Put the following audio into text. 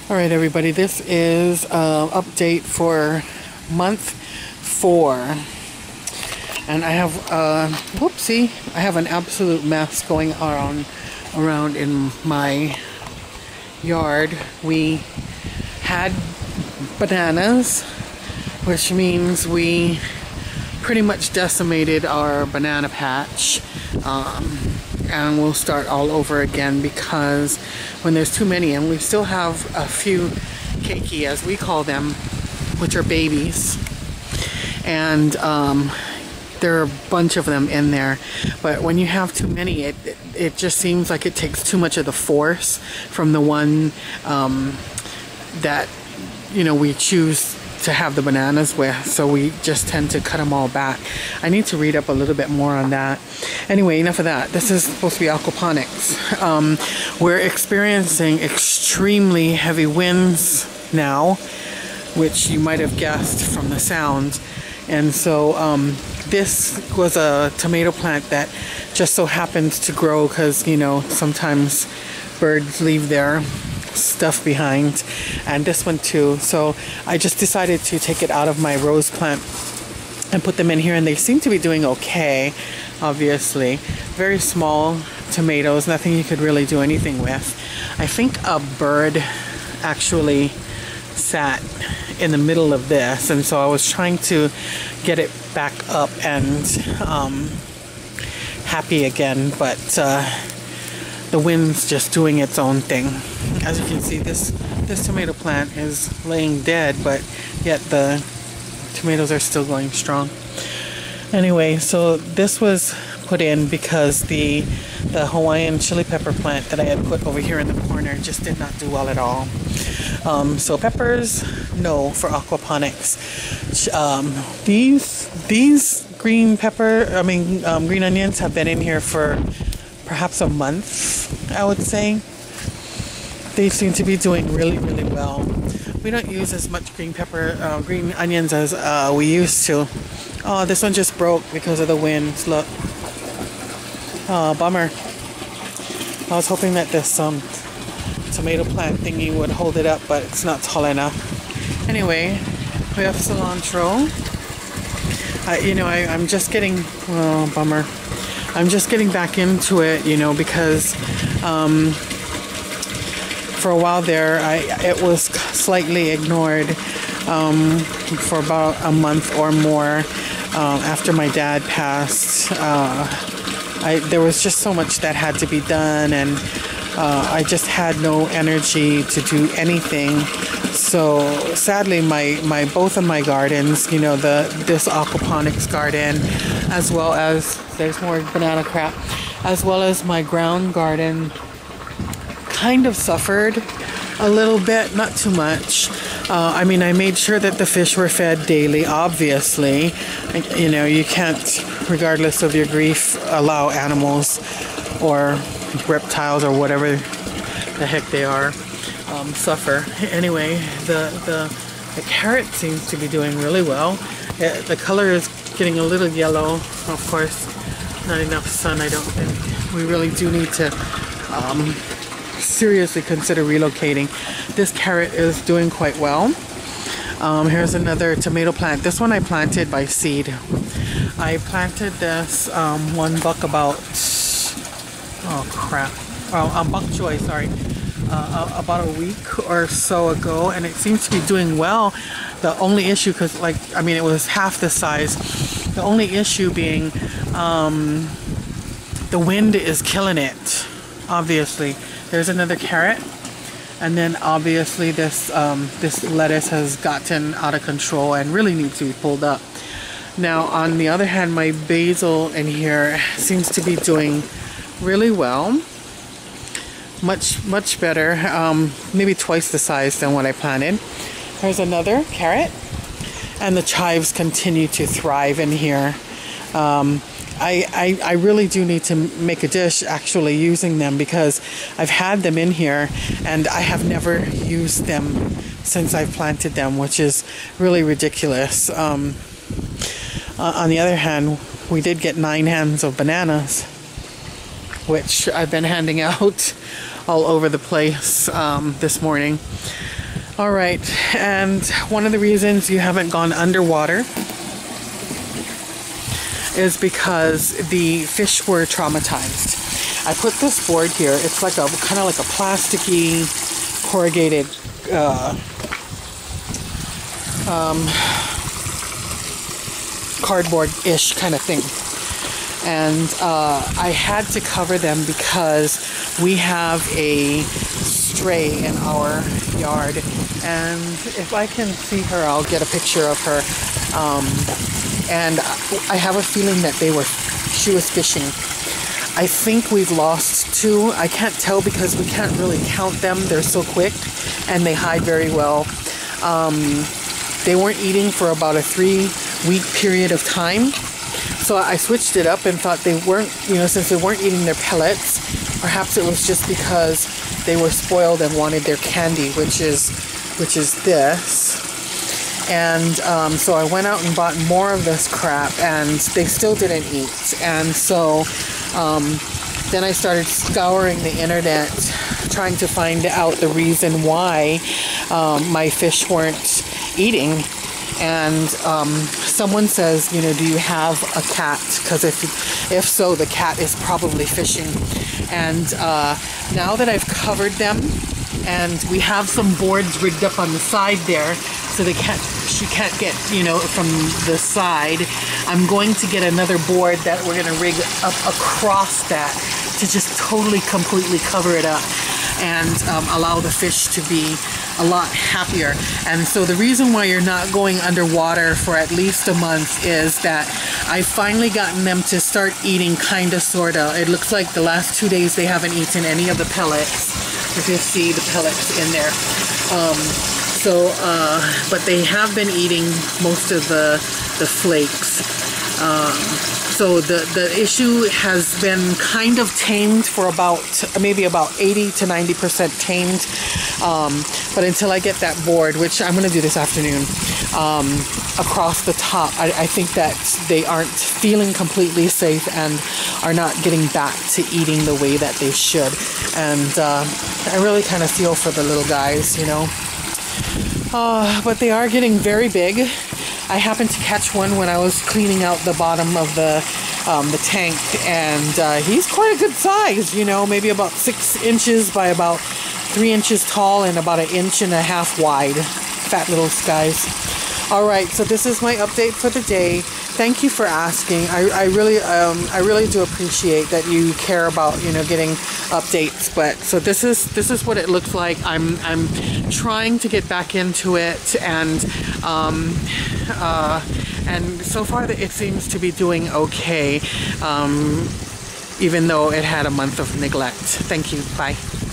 All right, everybody, this is an update for month 4. And I have, whoopsie, I have an absolute mess going around in my yard. We had bananas, which means we pretty much decimated our banana patch. And we'll start all over again because when there's too many, and we still have a few keiki, as we call them, which are babies, and there are a bunch of them in there. But when you have too many, it just seems like it takes too much of the force from the one that we choose to have the bananas with, so we just tend to cut them all back. I need to read up a little bit more on that. Anyway, enough of that. This is supposed to be aquaponics. We're experiencing extremely heavy winds now, which you might have guessed from the sound. And so this was a tomato plant that just so happens to grow because, sometimes birds leave their stuff behind, and this one too. So I just decided to take it out of my rose plant and put them in here, and they seem to be doing okay. Obviously very small tomatoes, nothing you could really do anything with. I think a bird actually sat in the middle of this, and so I was trying to get it back up and happy again, but the wind's just doing its own thing. As you can see, this tomato plant is laying dead, but yet the tomatoes are still going strong. Anyway, so this was put in because the Hawaiian chili pepper plant that I had put over here in the corner just did not do well at all. So peppers, no, for aquaponics. These green green onions have been in here for perhaps a month, I would say. They seem to be doing really, really well. We don't use as much green onions as we used to. Oh, this one just broke because of the winds. Look. Oh, bummer. I was hoping that this tomato plant thingy would hold it up, but it's not tall enough. Anyway, we have cilantro. I'm just getting, oh, bummer. I'm just getting back into it, because for a while there, it was slightly ignored for about a month or more after my dad passed. There was just so much that had to be done, and I just had no energy to do anything. So sadly, both of my gardens, this aquaponics garden, as well as there's more banana crap, as well as my ground garden, kind of suffered a little bit, not too much. I made sure that the fish were fed daily, obviously. You can't, regardless of your grief, allow animals or reptiles or whatever the heck they are suffer. Anyway, the carrot seems to be doing really well. The color is getting a little yellow. Of course, not enough sun, I don't think. We really do need to seriously consider relocating. This carrot is doing quite well. Here's another tomato plant. This one I planted by seed. I planted this one buck about, oh crap, bok choy, sorry, about a week or so ago, and it seems to be doing well. The only issue, because it was half the size. The only issue being the wind is killing it, obviously. There's another carrot, and then obviously this lettuce has gotten out of control and really needs to be pulled up. Now, on the other hand, my basil in here seems to be doing really well. Much better, maybe twice the size than what I planted. There's another carrot, and the chives continue to thrive in here. I really do need to make a dish actually using them, because I've had them in here and I have never used them since I've planted them, which is really ridiculous. On the other hand, we did get 9 hands of bananas, which I've been handing out all over the place this morning. All right, and one of the reasons you haven't gone underwater is because the fish were traumatized. I put this board here. It's like a kind of like a plasticky corrugated cardboard-ish kind of thing. And I had to cover them because we have a stray in our yard. And if I can see her, I'll get a picture of her. And I have a feeling that she was fishing. I think we've lost 2. I can't tell because we can't really count them. They're so quick and they hide very well. They weren't eating for about a 3-week period of time. So I switched it up and thought they weren't, since they weren't eating their pellets, perhaps it was just because they were spoiled and wanted their candy, which is this. And so I went out and bought more of this crap, and they still didn't eat. And so then I started scouring the internet, trying to find out the reason why my fish weren't eating. And someone says, do you have a cat? Because if so, the cat is probably fishing. And now that I've covered them, and we have some boards rigged up on the side there, so she can't get, from the side. I'm going to get another board that we're going to rig up across that to just totally, completely cover it up and allow the fish to be a lot happier. And so the reason why you're not going underwater for at least a month is that I've finally gotten them to start eating, kinda, sorta. It looks like the last 2 days they haven't eaten any of the pellets. You can see the pellets in there. But they have been eating most of the flakes. So the issue has been kind of tamed for maybe about 80 to 90% tamed. But until I get that board, which I'm going to do this afternoon, across the top, I think that they aren't feeling completely safe and are not getting back to eating the way that they should. And I really kind of feel for the little guys, but they are getting very big. I happened to catch one when I was cleaning out the bottom of the tank, and he's quite a good size, maybe about 6 inches by about 3 inches tall and about 1.5 inches wide. Fat little guys. All right, so this is my update for the day. Thank you for asking. I really do appreciate that you care about getting updates. But so this is what it looks like. I'm trying to get back into it, and so far it seems to be doing okay, even though it had a month of neglect. Thank you. Bye.